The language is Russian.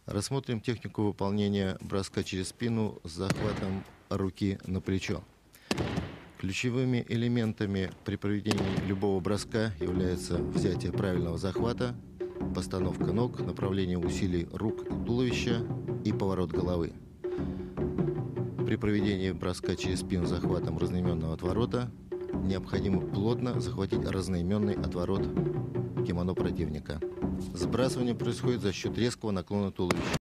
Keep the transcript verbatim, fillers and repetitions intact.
Рассмотрим технику выполнения броска через спину с захватом руки на плечо. Ключевыми элементами при проведении любого броска являются взятие правильного захвата, постановка ног, направление усилий рук и туловища и поворот головы. При проведении броска через спину с захватом разноименного отворота необходимо плотно захватить разноименный отворот кимоно противника. Сбрасывание происходит за счет резкого наклона туловища.